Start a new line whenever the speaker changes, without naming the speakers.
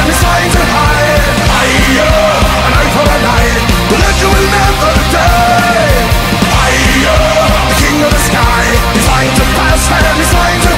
and he's flying too high. Higher, an eye for an eye, the legend will never die. Higher, the king of the sky, he's flying too fast and he's flying too